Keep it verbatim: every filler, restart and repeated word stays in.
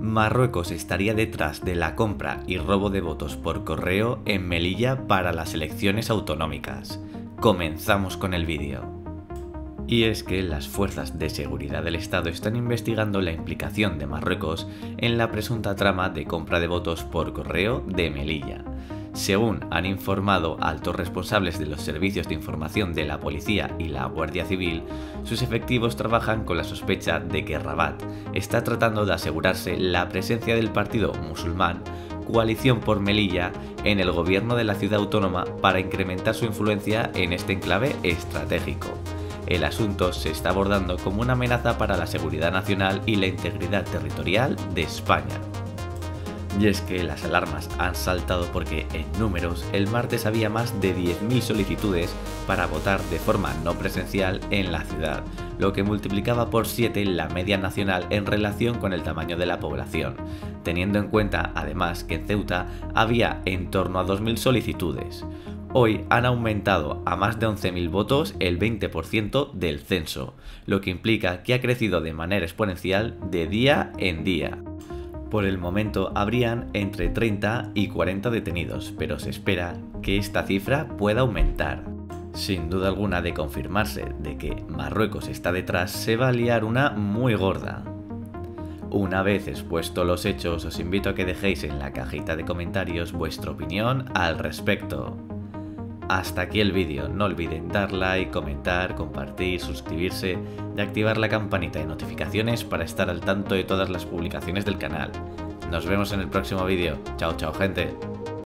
Marruecos estaría detrás de la compra y robo de votos por correo en Melilla para las elecciones autonómicas. Comenzamos con el vídeo. Y es que las fuerzas de seguridad del Estado están investigando la implicación de Marruecos en la presunta trama de compra de votos por correo de Melilla. Según han informado altos responsables de los servicios de información de la policía y la Guardia Civil, sus efectivos trabajan con la sospecha de que Rabat está tratando de asegurarse la presencia del partido musulmán Coalición por Melilla en el gobierno de la ciudad autónoma para incrementar su influencia en este enclave estratégico. El asunto se está abordando como una amenaza para la seguridad nacional y la integridad territorial de España. Y es que las alarmas han saltado porque en números el martes había más de diez mil solicitudes para votar de forma no presencial en la ciudad, lo que multiplicaba por siete la media nacional en relación con el tamaño de la población, teniendo en cuenta además que en Ceuta había en torno a dos mil solicitudes. Hoy han aumentado a más de once mil votos el veinte por ciento del censo, lo que implica que ha crecido de manera exponencial de día en día. Por el momento habrían entre treinta y cuarenta detenidos, pero se espera que esta cifra pueda aumentar. Sin duda alguna, de confirmarse de que Marruecos está detrás, se va a liar una muy gorda. Una vez expuestos los hechos, os invito a que dejéis en la cajita de comentarios vuestra opinión al respecto. Hasta aquí el vídeo, no olviden dar like, comentar, compartir, suscribirse y activar la campanita de notificaciones para estar al tanto de todas las publicaciones del canal. Nos vemos en el próximo vídeo. Chao, chao gente.